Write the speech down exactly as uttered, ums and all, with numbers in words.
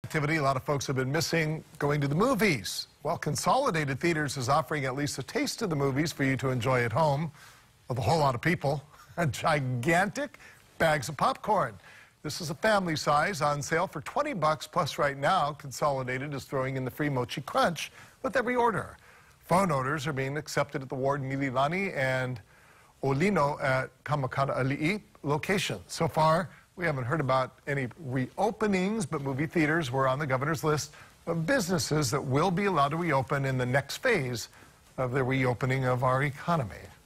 Activity. A lot of folks have been missing going to the movies. Well, Consolidated Theatres is offering at least a taste of the movies for you to enjoy at home with a whole lot of people. Gigantic bags of popcorn. This is a family size on sale for twenty bucks. Plus, right now, Consolidated is throwing in the free mochi crunch with every order. Phone orders are being accepted at the Ward Mililani and Olino at Kamakana Ali'i locations. So far, we haven't heard about any reopenings, but movie theaters were on the governor's list of businesses that will be allowed to reopen in the next phase of the reopening of our economy.